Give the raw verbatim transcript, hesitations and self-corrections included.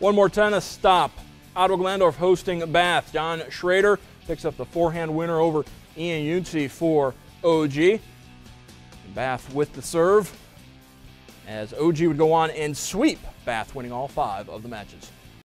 One more tennis stop. Ottawa-Glandorf hosting Bath. John Schrader picks up the forehand winner over Ian Yunzi for O G. Bath with the serve, as O G would go on and sweep Bath, winning all five of the matches.